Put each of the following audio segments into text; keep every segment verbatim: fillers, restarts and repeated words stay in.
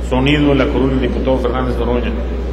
Sonido en la curul del diputado Fernández Noroña.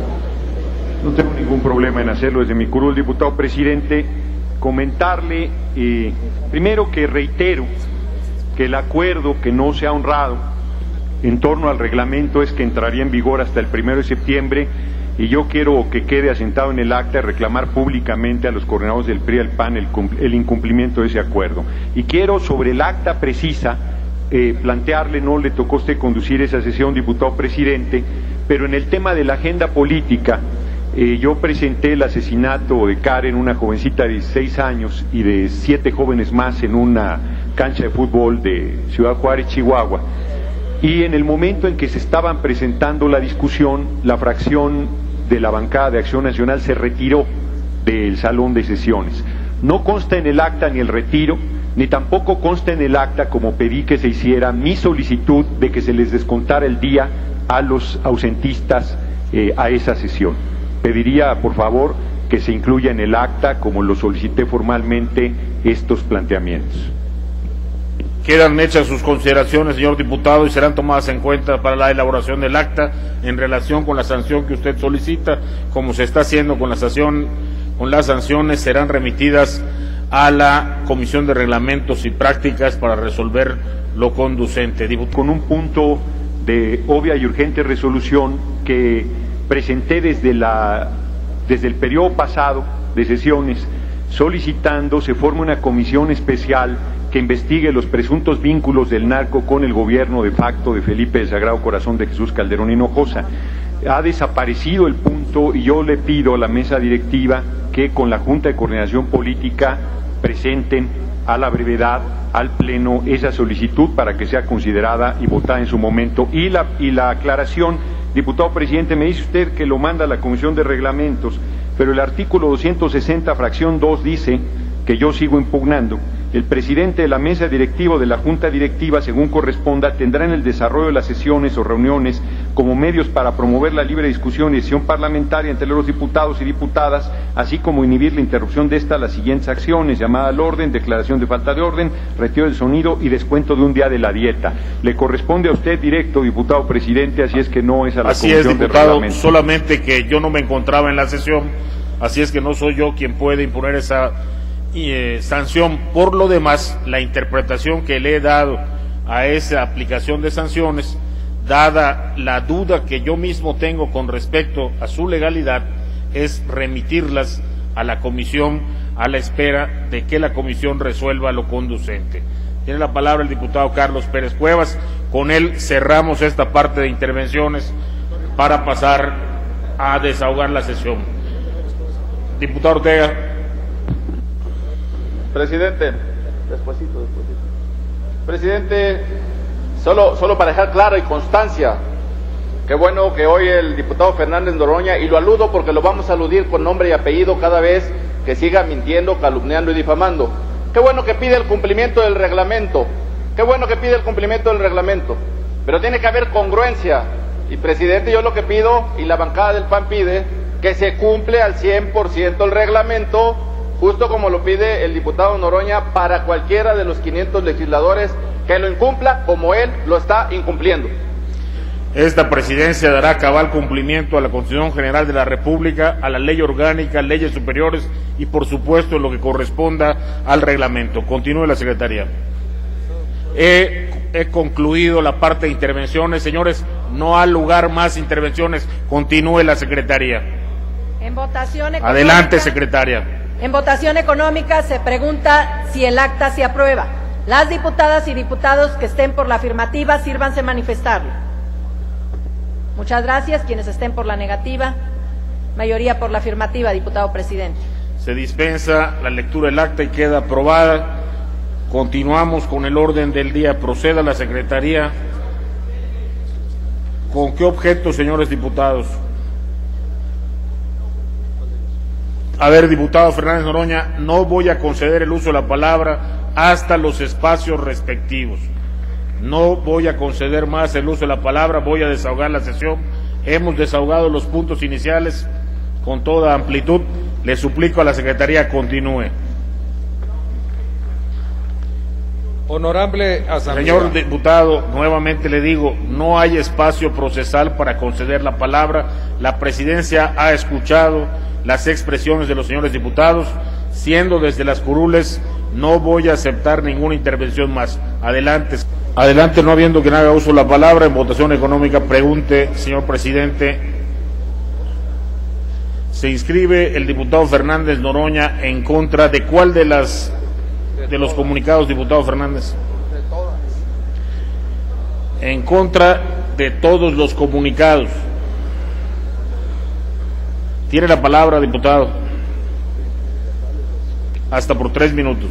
No tengo ningún problema en hacerlo desde mi curul, diputado presidente. Comentarle, eh, primero que reitero que el acuerdo que no se ha honrado en torno al reglamento es que entraría en vigor hasta el primero de septiembre, y yo quiero que quede asentado en el acta reclamar públicamente a los coordinadores del P R I y al P A N el, el incumplimiento de ese acuerdo. Y quiero, sobre el acta precisa, eh, plantearle, no le tocó a usted conducir esa sesión, diputado presidente, pero en el tema de la agenda política, eh, yo presenté el asesinato de Karen, una jovencita de dieciséis años, y de siete jóvenes más en una cancha de fútbol de Ciudad Juárez, Chihuahua. Y en el momento en que se estaban presentando la discusión, la fracción de la bancada de Acción Nacional se retiró del salón de sesiones. No consta en el acta ni el retiro, ni tampoco consta en el acta, como pedí que se hiciera, mi solicitud de que se les descontara el día a los ausentistas eh, a esa sesión. Pediría, por favor, que se incluya en el acta, como lo solicité formalmente, estos planteamientos. Quedan hechas sus consideraciones, señor diputado, y serán tomadas en cuenta para la elaboración del acta en relación con la sanción que usted solicita. Como se está haciendo con la sanción, con las sanciones, serán remitidas a la Comisión de Reglamentos y Prácticas para resolver lo conducente. Con un punto de obvia y urgente resolución que presenté desde, la, desde el periodo pasado de sesiones, solicitando se forme una comisión especial que investigue los presuntos vínculos del narco con el gobierno de facto de Felipe del Sagrado Corazón de Jesús Calderón Hinojosa. Ha desaparecido el punto y yo le pido a la mesa directiva que con la Junta de Coordinación Política presenten a la brevedad al Pleno esa solicitud para que sea considerada y votada en su momento. Y la, y la aclaración, diputado presidente, me dice usted que lo manda a la Comisión de Reglamentos, pero el artículo doscientos sesenta, fracción dos, dice que yo sigo impugnando. El presidente de la mesa directiva o de la junta directiva, según corresponda, tendrá en el desarrollo de las sesiones o reuniones como medios para promover la libre discusión y decisión parlamentaria entre los diputados y diputadas, así como inhibir la interrupción de esta las siguientes acciones: llamada al orden, declaración de falta de orden, retiro del sonido y descuento de un día de la dieta. Le corresponde a usted directo, diputado presidente, así es que no es a la así Comisión es, diputado, de Reglamento. Solamente que yo no me encontraba en la sesión, así es que no soy yo quien puede imponer esa y, eh, sanción. Por lo demás, la interpretación que le he dado a esa aplicación de sanciones, dada la duda que yo mismo tengo con respecto a su legalidad, es remitirlas a la comisión a la espera de que la comisión resuelva lo conducente. Tiene la palabra el diputado Carlos Pérez Cuevas. Con él cerramos esta parte de intervenciones para pasar a desahogar la sesión. Diputado Ortega. Presidente, despuésito, despuésito. Presidente, solo, solo para dejar clara y constancia, qué bueno que hoy el diputado Fernández Noroña, y lo aludo porque lo vamos a aludir con nombre y apellido cada vez que siga mintiendo, calumniando y difamando. Qué bueno que pide el cumplimiento del reglamento, qué bueno que pide el cumplimiento del reglamento, pero tiene que haber congruencia. Y presidente, yo lo que pido, y la bancada del P A N pide, que se cumple al cien por ciento el reglamento, justo como lo pide el diputado Noroña para cualquiera de los quinientos legisladores que lo incumpla como él lo está incumpliendo. Esta presidencia dará cabal cumplimiento a la Constitución General de la República, a la ley orgánica, leyes superiores y por supuesto lo que corresponda al reglamento. Continúe la secretaría. He, he concluido la parte de intervenciones. Señores, no ha lugar más intervenciones. Continúe la secretaría. En votación económica, adelante, secretaria. En votación económica se pregunta si el acta se aprueba. Las diputadas y diputados que estén por la afirmativa, sírvanse manifestarlo. Muchas gracias. Quienes estén por la negativa, mayoría por la afirmativa, diputado presidente. Se dispensa la lectura del acta y queda aprobada. Continuamos con el orden del día. Proceda la secretaría. ¿Con qué objeto, señores diputados? A ver, diputado Fernández Noroña, no voy a conceder el uso de la palabra hasta los espacios respectivos. No voy a conceder más el uso de la palabra, voy a desahogar la sesión. Hemos desahogado los puntos iniciales con toda amplitud. Le suplico a la secretaría continúe. Honorable Asamblea. Señor diputado, nuevamente le digo, no hay espacio procesal para conceder la palabra. La presidencia ha escuchado las expresiones de los señores diputados. Siendo desde las curules, no voy a aceptar ninguna intervención más. Adelante. Adelante, no habiendo quien haga uso de la palabra en votación económica, pregunte, señor presidente. Se inscribe el diputado Fernández Noroña en contra de cuál de las de los comunicados, diputado Fernández. De todas. En contra de todos los comunicados. Tiene la palabra, diputado. Hasta por tres minutos.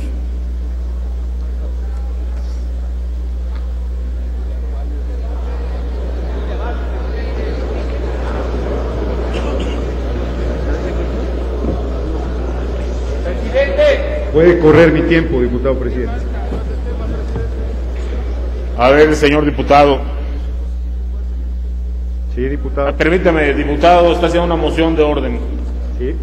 Puede correr mi tiempo, diputado presidente. A ver, señor diputado. Sí, diputado. Permítame, diputado, está haciendo una moción de orden. Sí.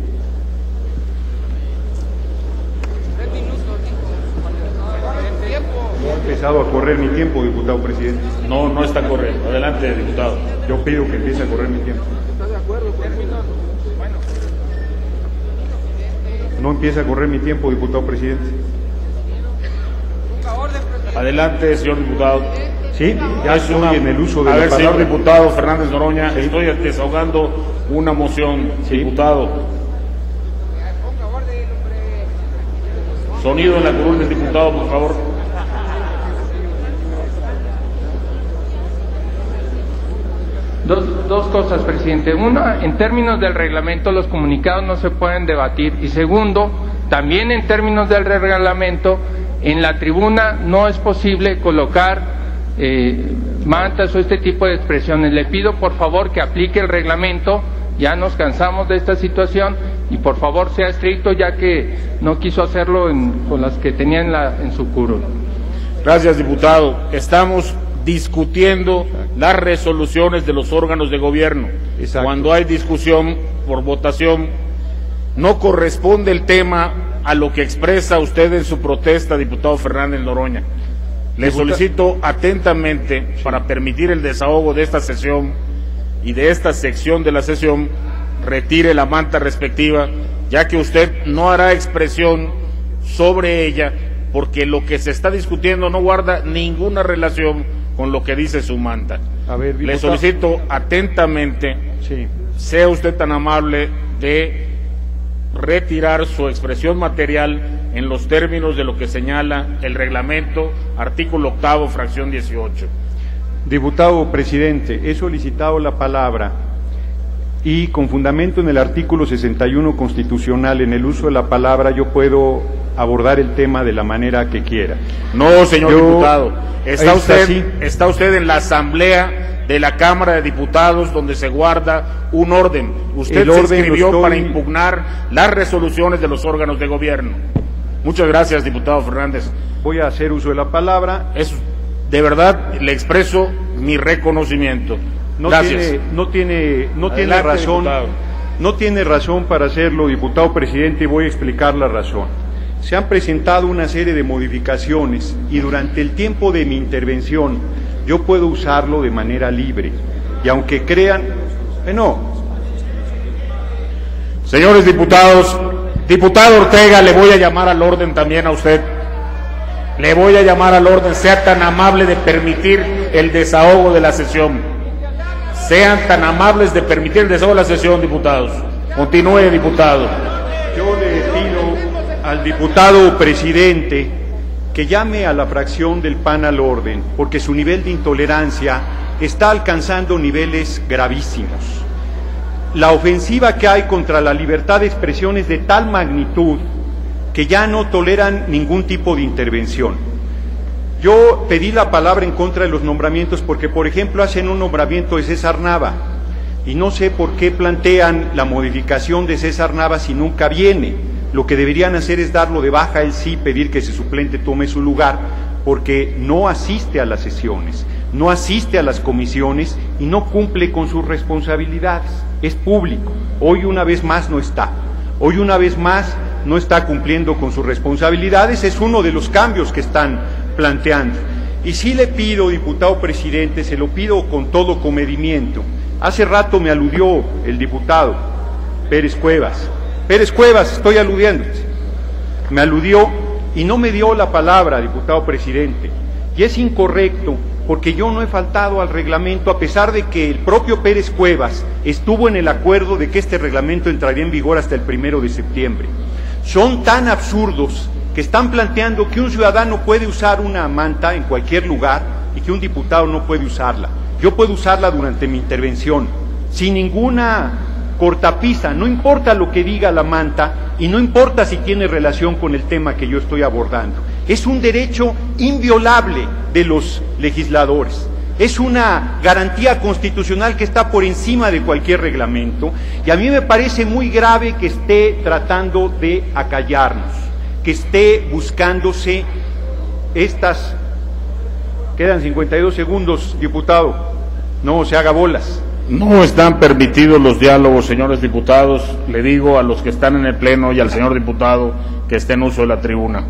No ha empezado a correr mi tiempo, diputado presidente. No, no está correcto. Adelante, diputado. Yo pido que empiece a correr mi tiempo. No empieza a correr mi tiempo, diputado presidente. Adelante, señor diputado. Sí, ya Es estoy una- en el uso de A la ver, palabra. señor diputado Fernández Noroña, Sí. estoy desahogando una moción. Sí. Diputado. Sonido en la curul del diputado, por favor. Dos, dos cosas, presidente. Una, en términos del reglamento, los comunicados no se pueden debatir. Y segundo, también en términos del reglamento, en la tribuna no es posible colocar eh, mantas o este tipo de expresiones. Le pido, por favor, que aplique el reglamento. Ya nos cansamos de esta situación y, por favor, sea estricto, ya que no quiso hacerlo en, con las que tenía en, la, en su curul. Gracias, diputado. Estamos discutiendo las resoluciones de los órganos de gobierno. Exacto. Cuando hay discusión por votación, no corresponde el tema a lo que expresa usted en su protesta, diputado Fernández Noroña. Le Diputa- solicito atentamente, para permitir el desahogo de esta sesión y de esta sección de la sesión, retire la manta respectiva, ya que usted no hará expresión sobre ella, porque lo que se está discutiendo no guarda ninguna relación con lo que dice su manta. A ver, Le diputado. solicito atentamente, Sí. sea usted tan amable de retirar su expresión material en los términos de lo que señala el reglamento, artículo octavo, fracción dieciocho. Diputado presidente, he solicitado la palabra y con fundamento en el artículo sesenta y uno constitucional, en el uso de la palabra, yo puedo abordar el tema de la manera que quiera. No, señor Yo- diputado, está Ahí está, usted, sí. está usted en la asamblea de la Cámara de Diputados, donde se guarda un orden. Usted El se orden lo inscribió estoy- para impugnar las resoluciones de los órganos de gobierno. Muchas gracias, diputado Fernández. Voy a hacer uso de la palabra. Es, de verdad, le expreso mi reconocimiento. No Gracias. tiene, no tiene, no tiene Adelante, razón, diputado. no tiene razón para hacerlo, diputado presidente, y voy a explicar la razón. Se han presentado una serie de modificaciones y durante el tiempo de mi intervención yo puedo usarlo de manera libre. Y aunque crean, eh, no, Señores diputados, diputado Ortega, le voy a llamar al orden también a usted. Le voy a llamar al orden, sea tan amable de permitir el desahogo de la sesión. Sean tan amables de permitir el desahogo de la sesión, diputados. Continúe, diputado. yo le pido al diputado presidente que llame a la fracción del P A N al orden, porque su nivel de intolerancia está alcanzando niveles gravísimos. La ofensiva que hay contra la libertad de expresión es de tal magnitud que ya no toleran ningún tipo de intervención. Yo pedí la palabra en contra de los nombramientos porque, por ejemplo, hacen un nombramiento de César Nava y no sé por qué plantean la modificación de César Nava si nunca viene. Lo que deberían hacer es darlo de baja él sí, pedir que su suplente tome su lugar, porque no asiste a las sesiones, no asiste a las comisiones y no cumple con sus responsabilidades. Es público. Hoy una vez más no está. Hoy una vez más no está cumpliendo con sus responsabilidades. Es uno de los cambios que están planteando. Y sí le pido, diputado presidente, se lo pido con todo comedimiento. Hace rato me aludió el diputado Pérez Cuevas. Pérez Cuevas, estoy aludiéndote. Me aludió y no me dio la palabra, diputado presidente. Y es incorrecto, porque yo no he faltado al reglamento, a pesar de que el propio Pérez Cuevas estuvo en el acuerdo de que este reglamento entraría en vigor hasta el primero de septiembre. Son tan absurdos que están planteando que un ciudadano puede usar una manta en cualquier lugar y que un diputado no puede usarla. Yo puedo usarla durante mi intervención, sin ninguna cortapisa, no importa lo que diga la manta y no importa si tiene relación con el tema que yo estoy abordando. Es un derecho inviolable de los legisladores. Es una garantía constitucional que está por encima de cualquier reglamento y a mí me parece muy grave que esté tratando de acallarnos, que esté buscándose estas... Quedan cincuenta y dos segundos, diputado. No se haga bolas. No están permitidos los diálogos, señores diputados. Le digo a los que están en el Pleno y al señor diputado que esté en uso de la tribuna.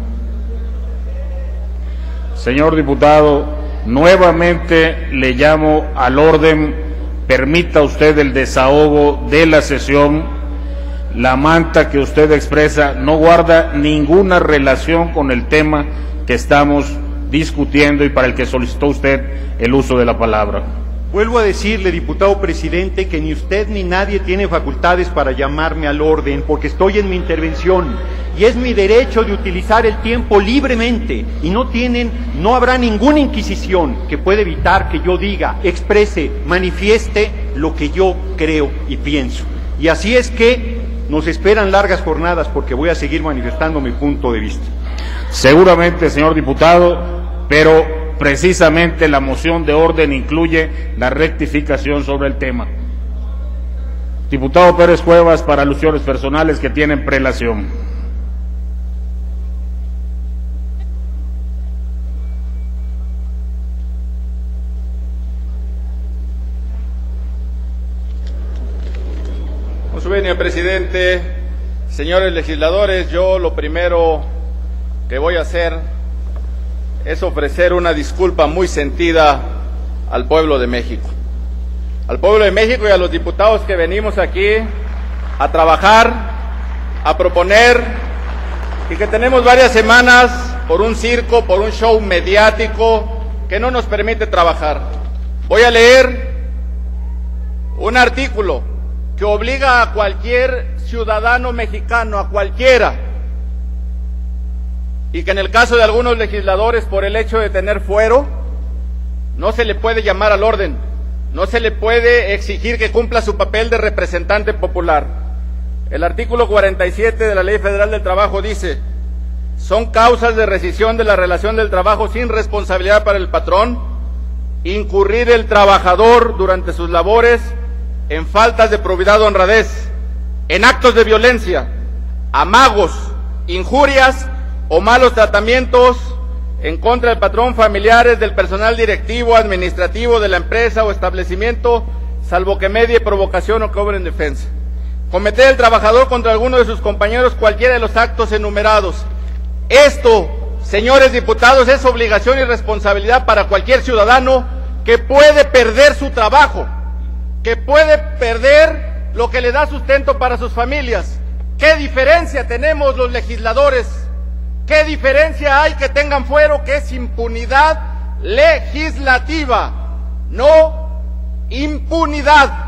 Señor diputado, nuevamente le llamo al orden. Permita usted el desahogo de la sesión. La manta que usted expresa no guarda ninguna relación con el tema que estamos discutiendo y para el que solicitó usted el uso de la palabra. Vuelvo a decirle, diputado presidente, que ni usted ni nadie tiene facultades para llamarme al orden, porque estoy en mi intervención y es mi derecho de utilizar el tiempo libremente y no tienen, no habrá ninguna inquisición que pueda evitar que yo diga, exprese, manifieste lo que yo creo y pienso. Y así es que nos esperan largas jornadas porque voy a seguir manifestando mi punto de vista. Seguramente, señor diputado, pero precisamente la moción de orden incluye la rectificación sobre el tema. Diputado Pérez Cuevas, para alusiones personales que tienen prelación. Con su venia, presidente, señores legisladores, yo lo primero que voy a hacer es ofrecer una disculpa muy sentida al pueblo de México. Al pueblo de México y a los diputados que venimos aquí a trabajar, a proponer, y que tenemos varias semanas por un circo, por un show mediático que no nos permite trabajar. Voy a leer un artículo que obliga a cualquier ciudadano mexicano, a cualquiera, y que en el caso de algunos legisladores, por el hecho de tener fuero, no se le puede llamar al orden, no se le puede exigir que cumpla su papel de representante popular. El artículo cuarenta y siete de la Ley Federal del Trabajo dice: son causas de rescisión de la relación del trabajo sin responsabilidad para el patrón, incurrir el trabajador durante sus labores en faltas de probidad o honradez, en actos de violencia, amagos, injurias o malos tratamientos en contra del patrón, familiares, del personal directivo, administrativo de la empresa o establecimiento, salvo que medie provocación o cobre en defensa. Cometer el trabajador contra alguno de sus compañeros cualquiera de los actos enumerados. Esto, señores diputados, es obligación y responsabilidad para cualquier ciudadano que puede perder su trabajo, que puede perder lo que le da sustento para sus familias. ¿Qué diferencia tenemos los legisladores? ¿Qué diferencia hay que tengan fuero? Que es impunidad legislativa, no impunidad.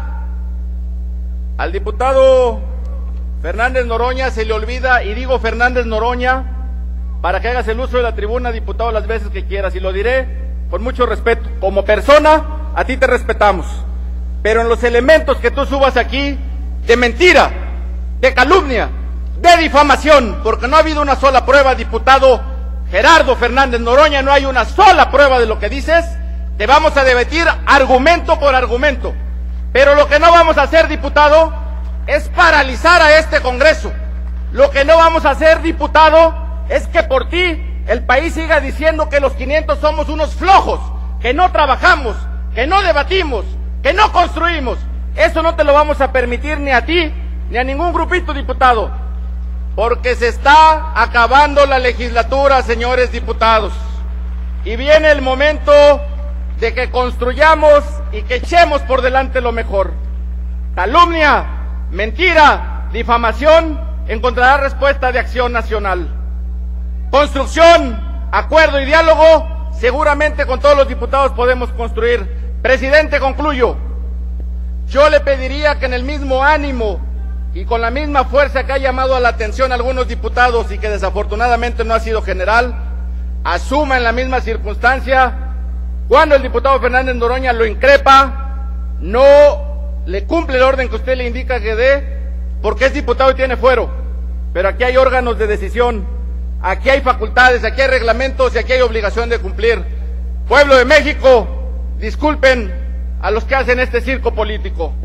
Al diputado Fernández Noroña se le olvida, y digo Fernández Noroña para que hagas el uso de la tribuna, diputado, las veces que quieras, y lo diré con mucho respeto. Como persona, a ti te respetamos, pero en los elementos que tú subas aquí, de mentira, de calumnia, de difamación, porque no ha habido una sola prueba, diputado Gerardo Fernández Noroña, no hay una sola prueba de lo que dices. Te vamos a debatir argumento por argumento, pero lo que no vamos a hacer, diputado, es paralizar a este Congreso. Lo que no vamos a hacer, diputado, es que por ti el país siga diciendo que los quinientos somos unos flojos, que no trabajamos, que no debatimos, que no construimos. Eso no te lo vamos a permitir ni a ti ni a ningún grupito, diputado. Porque se está acabando la legislatura, señores diputados. y viene el momento de que construyamos y que echemos por delante lo mejor. Calumnia, mentira, difamación encontrará respuesta de Acción Nacional. Construcción, acuerdo y diálogo, seguramente con todos los diputados podemos construir. Presidente, concluyo. Yo le pediría que en el mismo ánimo y con la misma fuerza que ha llamado a la atención a algunos diputados y que desafortunadamente no ha sido general, asuma en la misma circunstancia, cuando el diputado Fernández Noroña lo increpa, no le cumple el orden que usted le indica que dé, porque es diputado y tiene fuero, pero aquí hay órganos de decisión, aquí hay facultades, aquí hay reglamentos y aquí hay obligación de cumplir. Pueblo de México, disculpen a los que hacen este circo político.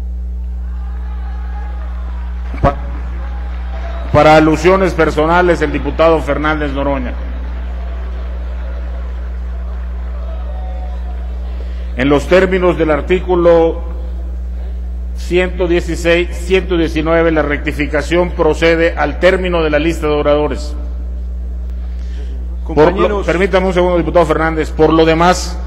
Para alusiones personales, el diputado Fernández Noroña. En los términos del artículo ciento dieciséis, ciento diecinueve, la rectificación procede al término de la lista de oradores. Compañeros, permítame un segundo, diputado Fernández. Por lo demás,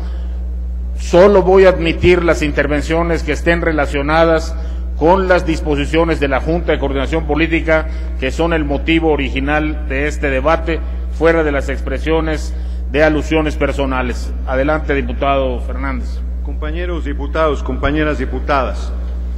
solo voy a admitir las intervenciones que estén relacionadas con las disposiciones de la Junta de Coordinación Política, que son el motivo original de este debate, fuera de las expresiones de alusiones personales. Adelante, diputado Fernández. Compañeros diputados, compañeras diputadas,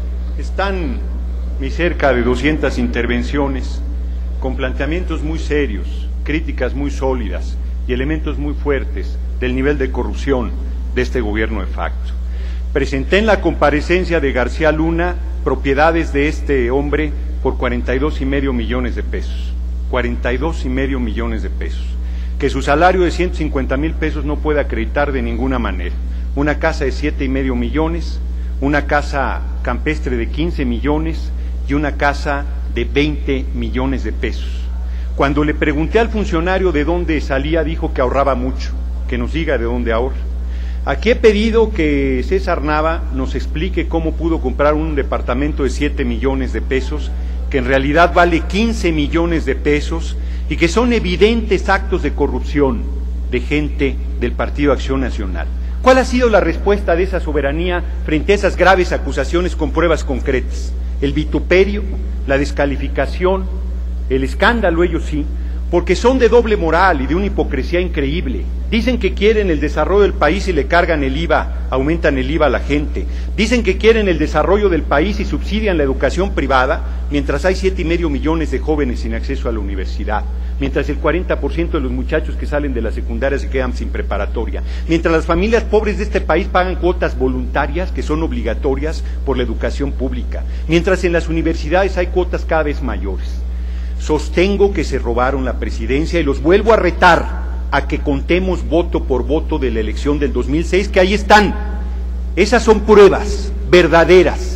están muy cerca de doscientas intervenciones con planteamientos muy serios, críticas muy sólidas y elementos muy fuertes del nivel de corrupción de este gobierno de facto. Presenté en la comparecencia de García Luna propiedades de este hombre por cuarenta y dos y medio millones de pesos, cuarenta y dos y medio millones de pesos, que su salario de ciento cincuenta mil pesos no puede acreditar de ninguna manera. Una casa de siete y medio millones, una casa campestre de quince millones y una casa de veinte millones de pesos. Cuando le pregunté al funcionario de dónde salía, dijo que ahorraba mucho, que nos diga de dónde ahorra. Aquí he pedido que César Nava nos explique cómo pudo comprar un departamento de siete millones de pesos, que en realidad vale quince millones de pesos y que son evidentes actos de corrupción de gente del Partido Acción Nacional. ¿Cuál ha sido la respuesta de esa soberanía frente a esas graves acusaciones con pruebas concretas? El vituperio, la descalificación, el escándalo, ellos sí, porque son de doble moral y de una hipocresía increíble. Dicen que quieren el desarrollo del país y le cargan el I V A, aumentan el I V A a la gente. Dicen que quieren el desarrollo del país y subsidian la educación privada, mientras hay siete y medio millones de jóvenes sin acceso a la universidad, mientras el cuarenta por ciento de los muchachos que salen de la secundaria se quedan sin preparatoria, mientras las familias pobres de este país pagan cuotas voluntarias que son obligatorias por la educación pública, mientras en las universidades hay cuotas cada vez mayores. Sostengo que se robaron la presidencia y los vuelvo a retar a que contemos voto por voto de la elección del dos mil seis, que ahí están. Esas son pruebas verdaderas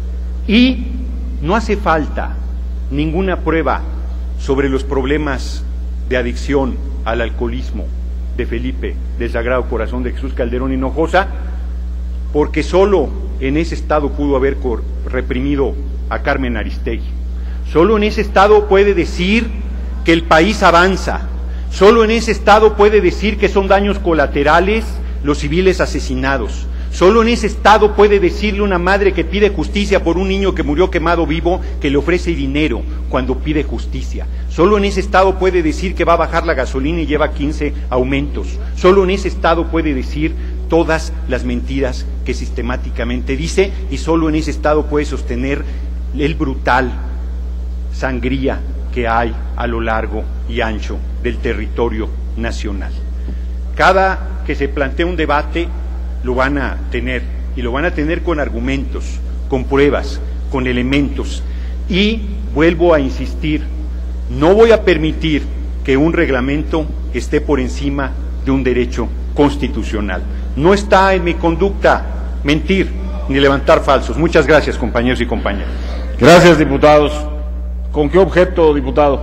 y no hace falta ninguna prueba sobre los problemas de adicción al alcoholismo de Felipe, del Sagrado Corazón de Jesús Calderón Hinojosa, porque solo en ese estado pudo haber reprimido a Carmen Aristegui. Solo en ese estado puede decir que el país avanza. Solo en ese estado puede decir que son daños colaterales los civiles asesinados. Solo en ese estado puede decirle una madre que pide justicia por un niño que murió quemado vivo, que le ofrece dinero cuando pide justicia. Solo en ese estado puede decir que va a bajar la gasolina y lleva quince aumentos. Solo en ese estado puede decir todas las mentiras que sistemáticamente dice, y solo en ese estado puede sostener el brutal sangría que hay a lo largo y ancho del territorio nacional. Cada que se plantea un debate lo van a tener, y lo van a tener con argumentos, con pruebas, con elementos, y vuelvo a insistir, no voy a permitir que un reglamento esté por encima de un derecho constitucional. No está en mi conducta mentir ni levantar falsos. Muchas gracias, compañeros y compañeras. Gracias, diputados. ¿Con qué objeto, diputado?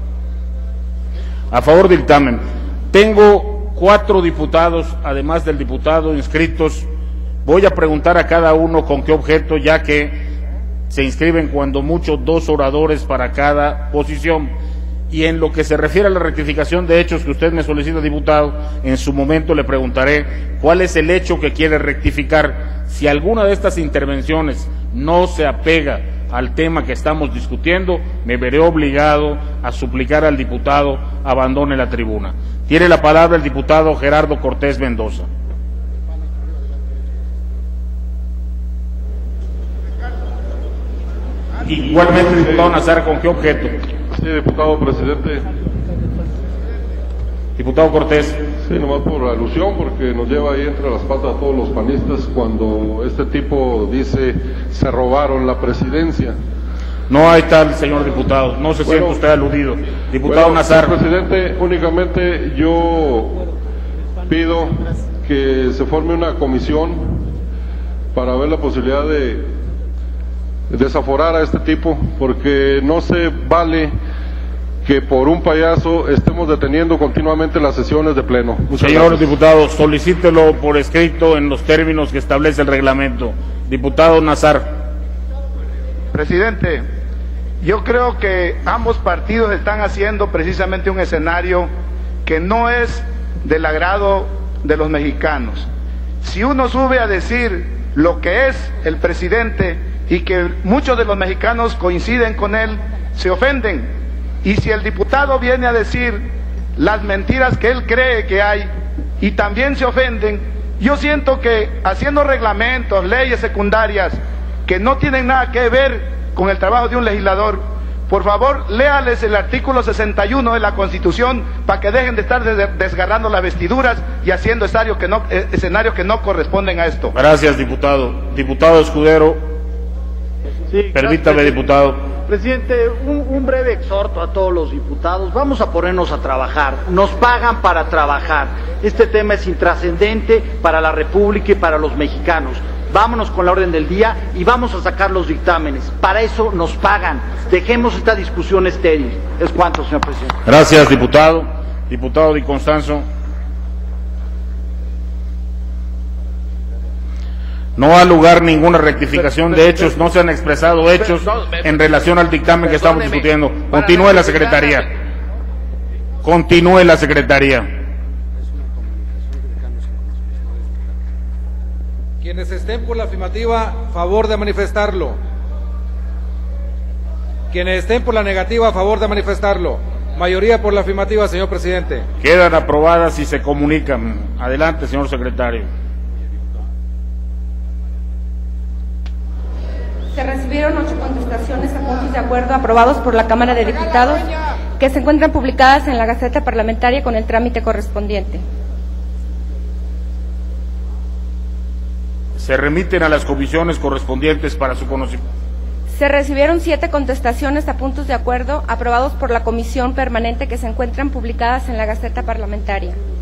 A favor del dictamen. Tengo cuatro diputados, además del diputado, inscritos. Voy a preguntar a cada uno con qué objeto, ya que se inscriben cuando mucho dos oradores para cada posición. Y en lo que se refiere a la rectificación de hechos que usted me solicita, diputado, en su momento le preguntaré cuál es el hecho que quiere rectificar. Si alguna de estas intervenciones no se apega al tema que estamos discutiendo, me veré obligado a suplicar al diputado abandone la tribuna. Tiene la palabra el diputado Gerardo Cortés Mendoza. Igualmente, diputado Nazar, ¿con qué objeto? Sí, diputado presidente. Diputado Cortés. Sí, nomás por alusión, porque nos lleva ahí entre las patas a todos los panistas cuando este tipo dice se robaron la presidencia. No hay tal, señor diputado, no se Bueno, siente usted aludido. Diputado bueno, Nazar. señor presidente, únicamente yo pido que se forme una comisión para ver la posibilidad de desaforar a este tipo, porque no se vale que por un payaso estemos deteniendo continuamente las sesiones de pleno. Muchas Señor gracias. diputado, solicítelo por escrito en los términos que establece el reglamento. Diputado Nazar. Presidente, yo creo que ambos partidos están haciendo precisamente un escenario que no es del agrado de los mexicanos. Si uno sube a decir lo que es el presidente y que muchos de los mexicanos coinciden con él, se ofenden. Y si el diputado viene a decir las mentiras que él cree que hay y también se ofenden, yo siento que haciendo reglamentos, leyes secundarias que no tienen nada que ver con el trabajo de un legislador, por favor, léales el artículo sesenta y uno de la Constitución para que dejen de estar desgarrando las vestiduras y haciendo escenarios que no, escenarios que no corresponden a esto. Gracias, diputado. Diputado Escudero. Sí, Permítame, gracias, diputado. Presidente, un, un breve exhorto a todos los diputados. Vamos a ponernos a trabajar. Nos pagan para trabajar. Este tema es intrascendente para la República y para los mexicanos. Vámonos con la orden del día y vamos a sacar los dictámenes. Para eso nos pagan. Dejemos esta discusión estéril. Es cuanto, señor presidente. Gracias, diputado. Diputado Di Constanzo. No ha lugar ninguna rectificación de hechos, no se han expresado hechos en relación al dictamen que estamos discutiendo. Continúe la Secretaría. Continúe la Secretaría. Quienes estén por la afirmativa, favor de manifestarlo. Quienes estén por la negativa, a favor de manifestarlo. Mayoría por la afirmativa, señor presidente. Quedan aprobadas y se comunican. Adelante, señor secretario. Se recibieron ocho contestaciones a puntos de acuerdo aprobados por la Cámara de Diputados que se encuentran publicadas en la Gaceta Parlamentaria con el trámite correspondiente. Se remiten a las comisiones correspondientes para su conocimiento. Se recibieron siete contestaciones a puntos de acuerdo aprobados por la Comisión Permanente que se encuentran publicadas en la Gaceta Parlamentaria.